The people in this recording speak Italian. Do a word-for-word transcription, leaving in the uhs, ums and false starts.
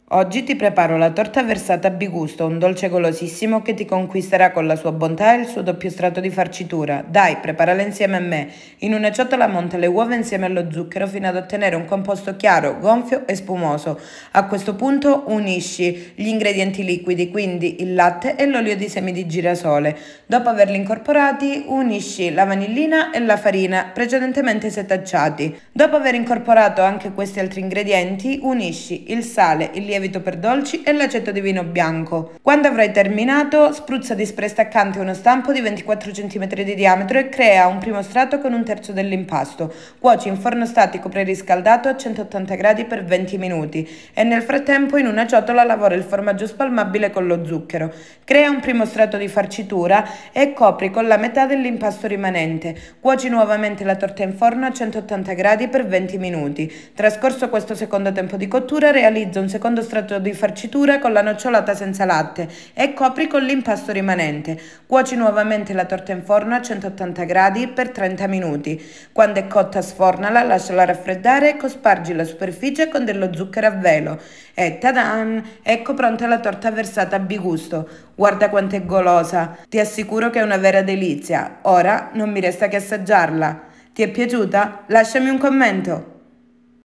Oggi ti preparo la torta versata a bigusto, un dolce golosissimo che ti conquisterà con la sua bontà e il suo doppio strato di farcitura. Dai, preparala insieme a me. In una ciotola monta le uova insieme allo zucchero fino ad ottenere un composto chiaro, gonfio e spumoso. A questo punto unisci gli ingredienti liquidi, quindi il latte e l'olio di semi di girasole. Dopo averli incorporati, unisci la vanillina e la farina precedentemente setacciati. Dopo aver incorporato anche questi altri ingredienti, unisci il sale, il lievito per dolci e l'aceto di vino bianco. Quando avrai terminato, spruzza di spray staccante uno stampo di ventiquattro centimetri di diametro e crea un primo strato con un terzo dell'impasto. Cuoci in forno statico preriscaldato a centottanta gradi per venti minuti e nel frattempo in una ciotola lavora il formaggio spalmabile con lo zucchero. Crea un primo strato di farcitura e copri con la metà dell'impasto rimanente. Cuoci nuovamente la torta in forno a centottanta gradi per venti minuti. Trascorso questo secondo tempo di cottura, realizza un secondo strato di farcitura con la nocciolata senza latte e copri con l'impasto rimanente. Cuoci nuovamente la torta in forno a centottanta gradi per trenta minuti. Quando è cotta sfornala, lasciala raffreddare e cospargi la superficie con dello zucchero a velo. E tadan! Ecco pronta la torta versata a bigusto. Guarda quanto è golosa, ti assicuro che è una vera delizia. Ora non mi resta che assaggiarla. Ti è piaciuta? Lasciami un commento.